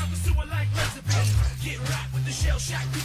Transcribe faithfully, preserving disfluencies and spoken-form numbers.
down the sewer like lesbians. Get right with the shell shock.